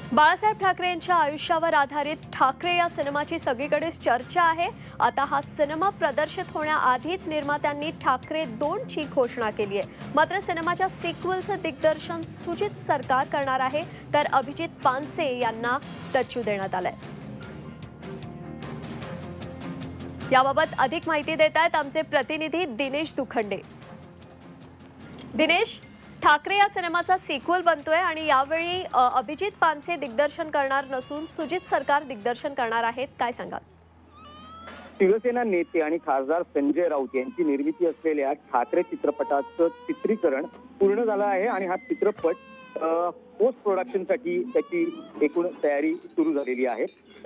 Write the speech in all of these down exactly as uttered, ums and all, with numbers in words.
बाळासाहेब ठाकरे यांच्या आयुष्यावर आधारित ठाकरे या सिनेमाची सगळीकडेच चर्चा आहे। आता हा सिनेमा प्रदर्शित होण्याआधीच निर्मात्यांनी ठाकरे दोन ची घोषणा केली आहे। मात्र सिनेमाच्या सिक्वलचं दिग्दर्शन सुजित सरकार करणार आहे, तर अभिजित पानसे यांना टच्चू देण्यात आलंय। याबाबत अधिक माहिती देत आहेत आमचे प्रतिनिधी दिनेश दुखंडे। दिनेश, ठाकरे या सिनेमाचा सिक्वल बनतोय आणि यावेळी अभिजित पानसे दिग्दर्शन करणार नसून सुजित सरकार दिग्दर्शन करणार आहेत, काय सांगाल? शिवसेना नेते आणि खासदार संजय राऊत यांची निर्मिती असलेल्या ठाकरे चित्रपटाचं चित्रीकरण पूर्ण झालं आहे आणि हा चित्रपट पोस्ट प्रोडक्शनसाठी त्याची एकूण तयारी सुरू झालेली आहे।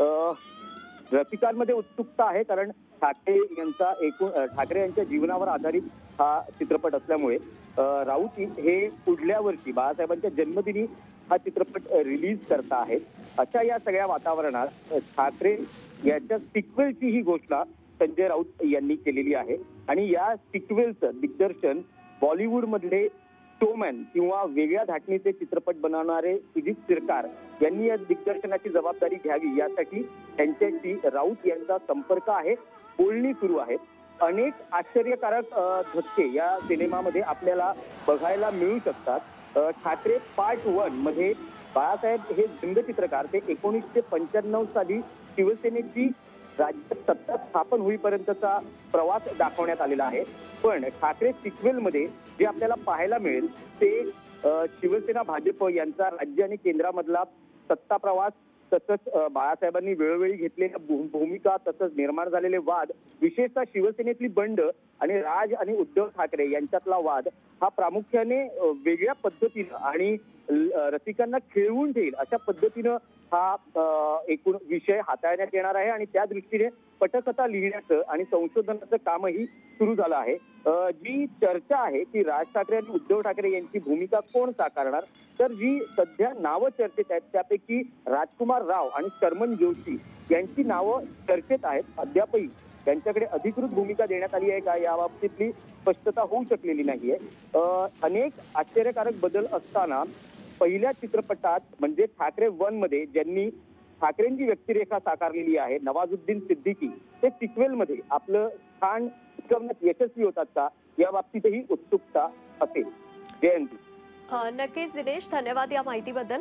रसिकांमध्ये उत्सुकता आहे, कारण ठाकरे यांचा एकूण ठाकरे यांच्या जीवनावर आधारित हा चित्रपट असल्यामुळे राऊत हे पुढल्या वर्षी बाळासाहेबांच्या जन्मदिनी हा चित्रपट रिलीज करता आहेत। अशा या सगळ्या वातावरणात ठाकरे याच्या सिक्वेलची ही घोषणा संजय राऊत यांनी केलेली आहे आणि या सिक्वेलचं दिग्दर्शन बॉलिवूड मधले शोमॅन किंवा वेगळ्या धाटणीचे चित्रपट बनवणारे सुजित सरकार यांनी या दिग्दर्शनाची जबाबदारी घ्यावी, यासाठी त्यांच्याशी राऊत यांचा संपर्क आहे, बोलणी सुरू आहे। अनेक आश्चर्यकारक धक्के या सिनेमामध्ये आपल्याला बघायला मिळू शकतात। ठाकरे पार्ट वन मध्ये बाळासाहेब हे व्यंगचित्रकार ते एकोणीसशे पंच्याण्णव साली शिवसेनेची राज्यात सत्ता स्थापन होईपर्यंतचा प्रवास दाखवण्यात आलेला आहे। पण ठाकरे सिक्वेल मध्ये जे आपल्याला पाहायला मिळेल ते शिवसेना भाजप यांचा राज्य आणि केंद्रामधला सत्ता प्रवास, तसंच बाळासाहेबांनी वेळोवेळी घेतलेल्या भूमिका, तसंच निर्माण झालेले वाद, विशेषतः शिवसेनेतली बंड आणि राज आणि उद्धव ठाकरे यांच्यातला वाद हा प्रामुख्याने वेगळ्या पद्धतीनं आणि रसिकांना खेळवून ठेईल अशा पद्धतीनं हा एकूण विषय हाताळण्यात येणार आहे आणि त्या दृष्टीने पटकथा लिहिण्याचं आणि संशोधनाचं कामही सुरू झालं आहे। जी चर्चा आहे की राज ठाकरे आणि उद्धव ठाकरे यांची भूमिका कोण साकारणार, तर जी सध्या नावं चर्चेत आहेत त्यापैकी राजकुमार राव आणि शर्मन जोशी यांची नावं चर्चेत आहेत। अद्यापही त्यांच्याकडे अधिकृत भूमिका देण्यात आली आहे का याबाबतीतली स्पष्टता होऊ शकलेली नाहीये। अनेक आश्चर्यकारक बदल असताना पहिल्या चित्रपटात म्हणजे ठाकरे वन मध्ये ज्यांनी ठाकरेंची व्यक्तिरेखा साकारलेली आहे नवाजुद्दीन सिद्दीकी, ते सिक्वेल मध्ये आपलं स्थान टिकवण्यात यशस्वी होतात का या बाबतीतही उत्सुकता असेल। जयंती, नक्कीच दिनेश, धन्यवाद या माहितीबद्दल।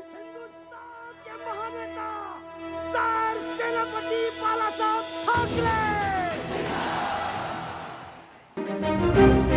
सेनापती बाळासाहेब ठाकरे।